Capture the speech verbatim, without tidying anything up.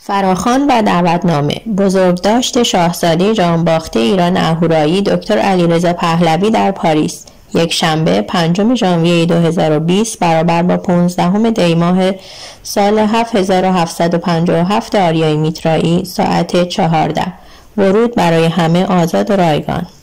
فراخوان و دعوتنامه. بزرگداشت شاهزاده جانباخته ایران اهورایی دکتر علیرضا پهلوی در پاریس، یک شنبه پنجم ژانویه دو هزار و بیست برابر با پانزدهم دی ماه سال هفت هزار و هفتصد و پنجاه و هفت آریای میترایی، ساعت چهارده. ورود برای همه آزاد و رایگان.